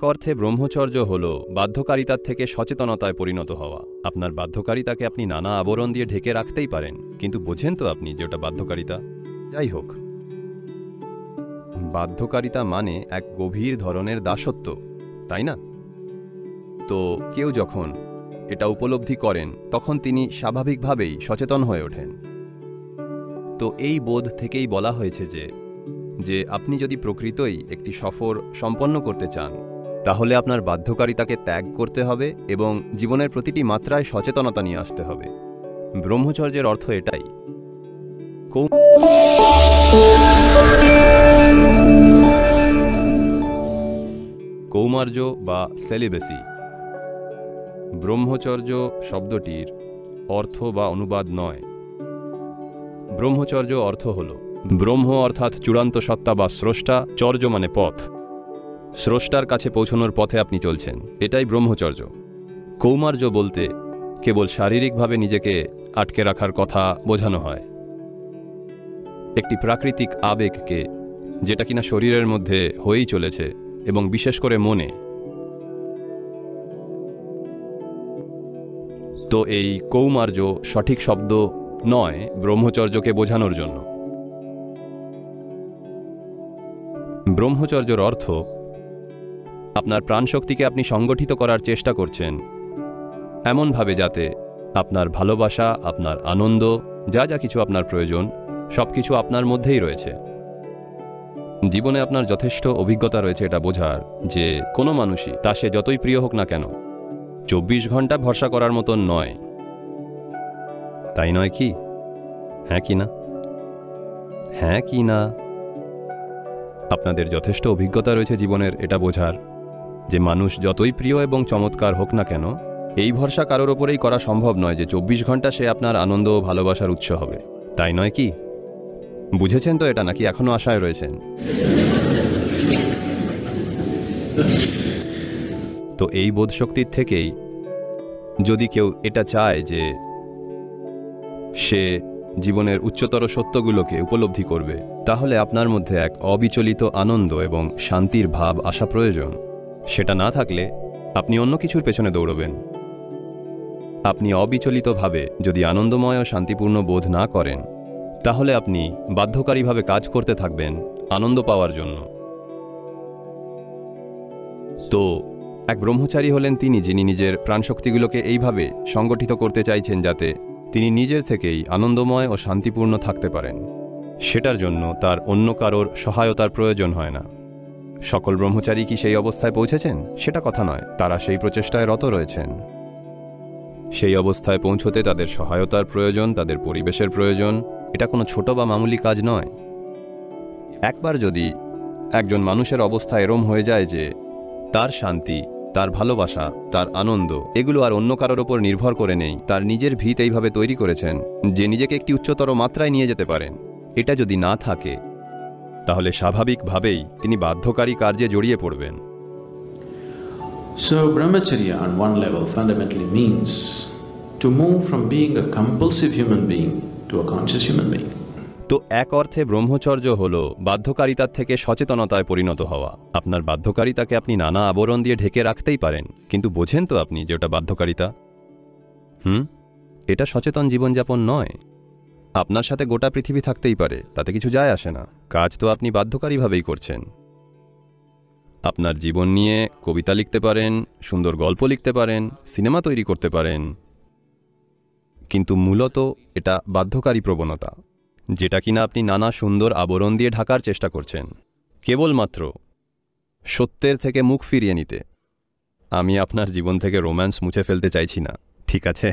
অর্থে ব্রহ্মচর্য হল বাধ্যকারিতার থেকে সচেতনতায় পরিণত হওয়া। আপনার বাধ্যকারিতাকে আপনি নানা আবরণ দিয়ে ঢেকে রাখতেই পারেন, কিন্তু বোঝেন তো আপনি যে ওটা বাধ্যকারিতা। যাই হোক, বাধ্যকারিতা মানে এক গভীর ধরনের দাসত্ব, তাই না? তো কেউ যখন এটা উপলব্ধি করেন তখন তিনি স্বাভাবিকভাবেই সচেতন হয়ে ওঠেন। তো এই বোধ থেকেই বলা হয়েছে যে আপনি যদি প্রকৃতই একটি সফর সম্পন্ন করতে চান, তাহলে আপনার বাধ্যকারিতাকে ত্যাগ করতে হবে এবং জীবনের প্রতিটি মাত্রায় সচেতনতা নিয়ে আসতে হবে। ব্রহ্মচর্যের অর্থ এটাই। কৌমার্য বা সেলিবেসি। ব্রহ্মচর্য শব্দটির অর্থ বা অনুবাদ নয়। ব্রহ্মচর্য অর্থ হল ব্রহ্ম অর্থাৎ চূড়ান্ত সত্তা বা স্রষ্টা, চর্য মানে পথ। স্রষ্টার কাছে পৌঁছানোর পথে আপনি চলছেন, এটাই ব্রহ্মচর্য। কৌমার্য বলতে কেবল শারীরিকভাবে নিজেকে আটকে রাখার কথা বোঝানো হয়, একটি প্রাকৃতিক আবেগকে, যেটা কিনা শরীরের মধ্যে হয়েই চলেছে এবং বিশেষ করে মনে। তো এই কৌমার্য সঠিক শব্দ নয় ব্রহ্মচর্যকে বোঝানোর জন্য। ব্রহ্মচর্যের অর্থ আপনার প্রাণশক্তিকে আপনি সংগঠিত করার চেষ্টা করছেন এমনভাবে যাতে আপনার ভালোবাসা, আপনার আনন্দ, যা যা কিছু আপনার প্রয়োজন, সব কিছু আপনার মধ্যেই রয়েছে। জীবনে আপনার যথেষ্ট অভিজ্ঞতা রয়েছে এটা বোঝার যে কোনো মানুষই, তা সে যতই প্রিয় হোক না কেন, 24 ঘন্টা ভরসা করার মতন নয়। তাই নয় কি? হ্যাঁ কি না? হ্যাঁ কি না? আপনাদের যথেষ্ট অভিজ্ঞতা রয়েছে জীবনের এটা বোঝার যে মানুষ যতই প্রিয় এবং চমৎকার হোক না কেন, এই ভরসা কারোর ওপরেই করা সম্ভব নয় যে 24 ঘন্টা সে আপনার আনন্দ ও ভালোবাসার উৎস হবে। তাই নয় কি? বুঝেছেন তো এটা, নাকি এখনো আশায় রয়েছেন? তো এই বোধশক্তির থেকেই যদি কেউ এটা চায় যে সে জীবনের উচ্চতর সত্যগুলোকে উপলব্ধি করবে, তাহলে আপনার মধ্যে এক অবিচলিত আনন্দ এবং শান্তির ভাব আসা প্রয়োজন। সেটা না থাকলে আপনি অন্য কিছুর পেছনে দৌড়বেন। আপনি অবিচলিতভাবে যদি আনন্দময় ও শান্তিপূর্ণ বোধ না করেন, তাহলে আপনি বাধ্যকারীভাবে কাজ করতে থাকবেন আনন্দ পাওয়ার জন্য। তো এক ব্রহ্মচারী হলেন তিনি যিনি নিজের প্রাণশক্তিগুলোকে এইভাবে সংগঠিত করতে চাইছেন যাতে তিনি নিজের থেকেই আনন্দময় ও শান্তিপূর্ণ থাকতে পারেন। সেটার জন্য তার অন্য কারোর সহায়তার প্রয়োজন হয় না। সকল ব্রহ্মচারী কি সেই অবস্থায় পৌঁছেছেন? সেটা কথা নয়, তারা সেই প্রচেষ্টায় রত রয়েছেন। সেই অবস্থায় পৌঁছতে তাদের সহায়তার প্রয়োজন, তাদের পরিবেশের প্রয়োজন। এটা কোনো ছোট বা মামুলি কাজ নয়। একবার যদি একজন মানুষের অবস্থা এরম হয়ে যায় যে তার শান্তি, তার ভালোবাসা, তার আনন্দ এগুলো আর অন্য কারোর ওপর নির্ভর করে নেই, তার নিজের ভিত এইভাবে তৈরি করেছেন যে নিজেকে একটি উচ্চতর মাত্রায় নিয়ে যেতে পারেন, এটা যদি না থাকে তাহলে স্বাভাবিকভাবেই তিনি বাধ্যকারী কার্যে জড়িয়ে পড়বেন। So brahmacharya on one level fundamentally means to move from being a compulsive human being to a conscious human being. তো এক অর্থে ব্রহ্মচর্য হল বাধ্যকারিতার থেকে সচেতনতায় পরিণত হওয়া। আপনার বাধ্যকারিতাকে আপনি নানা আবরণ দিয়ে ঢেকে রাখতেই পারেন, কিন্তু বোঝেন তো আপনি যে ওটা বাধ্যকারিতা। এটা সচেতন জীবনযাপন নয়। আপনার সাথে গোটা পৃথিবী থাকতেই পারে, তাতে কিছু যায় আসে না। কাজ তো আপনি বাধ্যকারীভাবেই করছেন। আপনার জীবন নিয়ে কবিতা লিখতে পারেন, সুন্দর গল্প লিখতে পারেন, সিনেমা তৈরি করতে পারেন, কিন্তু মূলত এটা বাধ্যকারী প্রবণতা, যেটা কিনা আপনি নানা সুন্দর আবরণ দিয়ে ঢাকার চেষ্টা করছেন কেবলমাত্র সত্যের থেকে মুখ ফিরিয়ে নিতে। আমি আপনার জীবন থেকে রোম্যান্স মুছে ফেলতে চাইছি না, ঠিক আছে?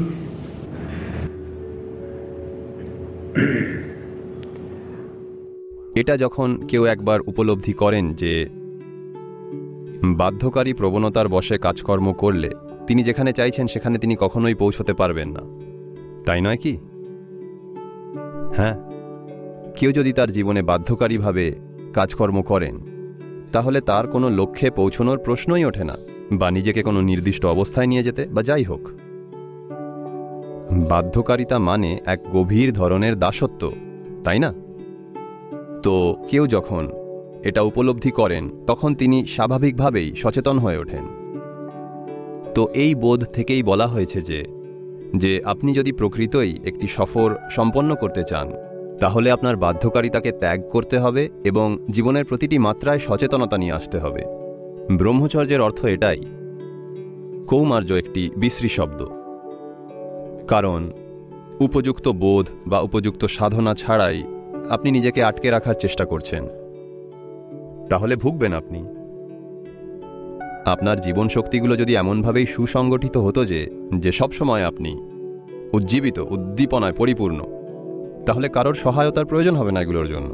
এটা যখন কেউ একবার উপলব্ধি করেন যে বাধ্যকারী প্রবণতার বশে কাজকর্ম করলে তিনি যেখানে চাইছেন সেখানে তিনি কখনোই পৌঁছতে পারবেন না, তাই নয় কি? হ্যাঁ, কেউ যদি তার জীবনে বাধ্যকারীভাবে কাজকর্ম করেন তাহলে তার কোনো লক্ষ্যে পৌঁছনোর প্রশ্নই ওঠে না, বা নিজেকে কোনো নির্দিষ্ট অবস্থায় নিয়ে যেতে, বা যাই হোক। বাধ্যকারিতা মানে এক গভীর ধরনের দাসত্ব, তাই না? তো কেউ যখন এটা উপলব্ধি করেন তখন তিনি স্বাভাবিকভাবেই সচেতন হয়ে ওঠেন। তো এই বোধ থেকেই বলা হয়েছে যে আপনি যদি প্রকৃতই একটি সফর সম্পন্ন করতে চান তাহলে আপনার বাধ্যকারিতাকে ত্যাগ করতে হবে এবং জীবনের প্রতিটি মাত্রায় সচেতনতা নিয়ে আসতে হবে। ব্রহ্মচর্যের অর্থ এটাই। কৌমার্য একটি বিশ্রী শব্দ, কারণ উপযুক্ত বোধ বা উপযুক্ত সাধনা ছাড়াই আপনি নিজেকে আটকে রাখার চেষ্টা করছেন। তাহলে ভুগবেন আপনি। আপনার জীবন শক্তিগুলো যদি এমনভাবেই সুসংগঠিত হতো যে সবসময় আপনি উজ্জীবিত, উদ্দীপনায় পরিপূর্ণ, তাহলে কারোর সহায়তার প্রয়োজন হবে না এগুলোর জন্য।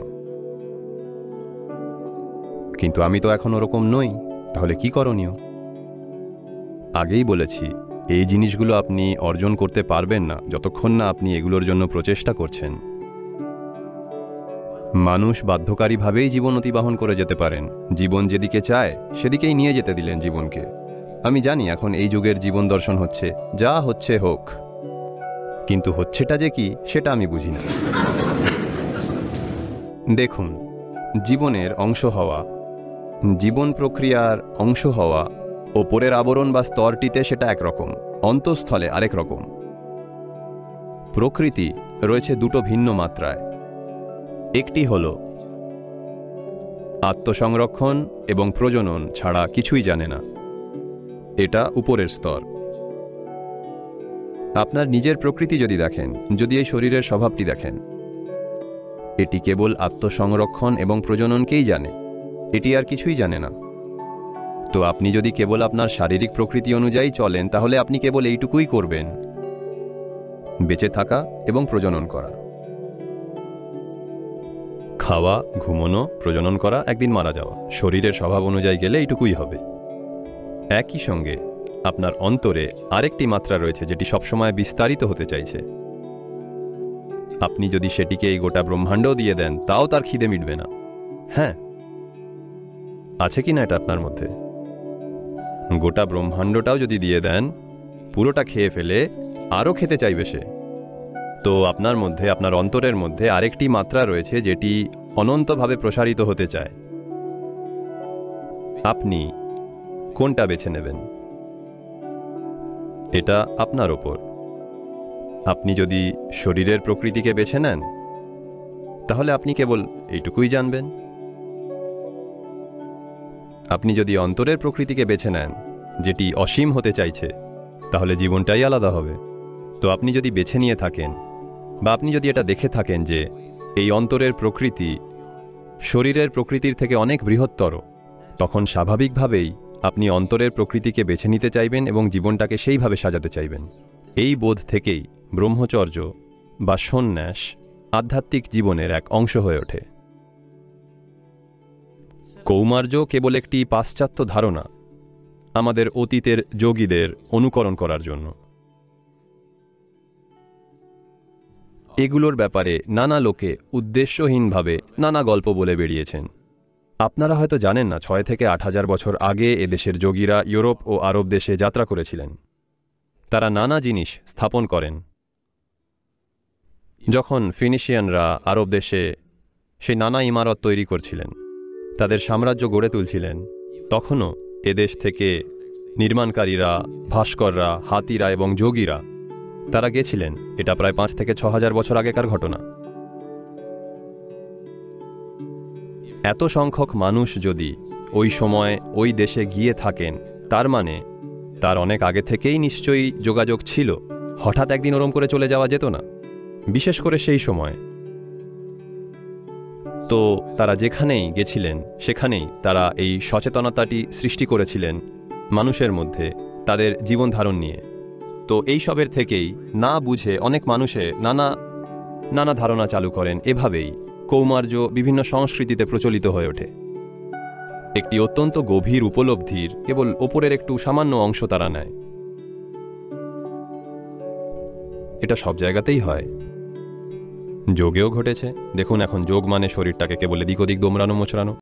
কিন্তু আমি তো এখন ওরকম নই, তাহলে কি করণীয়? আগেই বলেছি, এই জিনিসগুলো আপনি অর্জন করতে পারবেন না যতক্ষণ না আপনি এগুলোর জন্য প্রচেষ্টা করছেন। মানুষ বাধ্যকারীভাবেই জীবন অতিবাহন করে যেতে পারেন। জীবন যেদিকে চায় সেদিকেই নিয়ে যেতে দিলেন জীবনকে। আমি জানি এখন এই যুগের জীবন দর্শন হচ্ছে যা হচ্ছে হোক, কিন্তু হচ্ছেটা যে কি সেটা আমি বুঝি না। দেখুন, জীবনের অংশ হওয়া, জীবন প্রক্রিয়ার অংশ হওয়া, ওপরের আবরণ বা স্তরটিতে সেটা একরকম, অন্তঃস্থলে আরেক রকম। প্রকৃতি রয়েছে দুটো ভিন্ন মাত্রায়। একটি হল আত্মসংরক্ষণ এবং প্রজনন ছাড়া কিছুই জানে না, এটা উপরের স্তর। আপনার নিজের প্রকৃতি যদি দেখেন, যদি এই শরীরের স্বভাবটি দেখেন, এটি কেবল আত্মসংরক্ষণ এবং প্রজননকেই জানে, এটি আর কিছুই জানে না। তো আপনি যদি কেবল আপনার শারীরিক প্রকৃতি অনুযায়ী চলেন তাহলে আপনি কেবল এইটুকুই করবেন, বেঁচে থাকা এবং প্রজনন করা। খাওয়া, ঘুমানো, প্রজনন করা, একদিন মারা যাওয়া, শরীরের স্বভাব অনুযায়ী গেলে এইটুকুই হবে। একই সঙ্গে আপনার অন্তরে আরেকটি মাত্রা রয়েছে যেটি সবসময় বিস্তারিত হতে চাইছে। আপনি যদি সেটিকে এই গোটা ব্রহ্মাণ্ডও দিয়ে দেন তাও তার খিদে মিটবে না। হ্যাঁ, আছে কি না এটা আপনার মধ্যে? গোটা ব্রহ্মাণ্ডটাও যদি দিয়ে দেন, পুরোটা খেয়ে ফেলে আরও খেতে চাইবে সে। তো আপনার মধ্যে, আপনার অন্তরের মধ্যে আরেকটি মাত্রা রয়েছে যেটি অনন্তভাবে প্রসারিত হতে চায়। আপনি কোনটা বেছে নেবেন এটা আপনার ওপর। আপনি যদি শরীরের প্রকৃতিকে বেছে নেন তাহলে আপনি কেবল এইটুকুই জানবেন। আপনি যদি অন্তরের প্রকৃতিকে বেছে নেন যেটি অসীম হতে চাইছে তাহলে জীবনটাই আলাদা হবে। তো আপনি যদি বেছে নিয়ে থাকেন বা আপনি যদি এটা দেখে থাকেন যে এই অন্তরের প্রকৃতি শরীরের প্রকৃতির থেকে অনেক বৃহত্তর, তখন স্বাভাবিকভাবেই আপনি অন্তরের প্রকৃতিকে বেছে নিতে চাইবেন এবং জীবনটাকে সেইভাবে সাজাতে চাইবেন। এই বোধ থেকেই ব্রহ্মচর্য বা সন্ন্যাস আধ্যাত্মিক জীবনের এক অংশ হয়ে ওঠে। কৌমার্য কেবল একটি পাশ্চাত্য ধারণা আমাদের অতীতের যোগীদের অনুকরণ করার জন্য। এগুলোর ব্যাপারে নানা লোকে উদ্দেশ্যহীনভাবে নানা গল্প বলে বেরিয়েছেন। আপনারা হয়তো জানেন না, 6 থেকে 8,000 বছর আগে এদেশের যোগীরা ইউরোপ ও আরব দেশে যাত্রা করেছিলেন। তারা নানা জিনিস স্থাপন করেন। যখন ফিনিশিয়ানরা আরব দেশে সেই নানা ইমারত তৈরি করছিলেন, তাদের সাম্রাজ্য গড়ে তুলছিলেন, তখনও এদেশ থেকে নির্মাণকারীরা, ভাস্কররা, হাতিরা এবং যোগীরা তারা গেছিলেন। এটা প্রায় 5 থেকে 6,000 বছর আগেকার ঘটনা। এত সংখ্যক মানুষ যদি ওই সময় ওই দেশে গিয়ে থাকেন, তার মানে তার অনেক আগে থেকেই নিশ্চয়ই যোগাযোগ ছিল। হঠাৎ একদিন ওরম করে চলে যাওয়া যেত না, বিশেষ করে সেই সময়। তো তারা যেখানেই গেছিলেন সেখানেই তারা এই সচেতনতাটি সৃষ্টি করেছিলেন মানুষের মধ্যে তাদের জীবন ধারণ নিয়ে। তো এই সবের থেকেই না বুঝে অনেক মানুষে নানা ধারণা চালু করেন। এভাবেই কৌমার্য বিভিন্ন সংস্কৃতিতে প্রচলিত হয়ে ওঠে। একটি অত্যন্ত গভীর উপলব্ধির কেবল ওপরের একটু সামান্য অংশ তারা নেয়। এটা সব জায়গাতেই হয়, যোগেও ঘটেছে। দেখুন, এখন যোগ মানে শরীরটাকে কেবল এদিক ওদিক দোমরানো মোচড়ানো।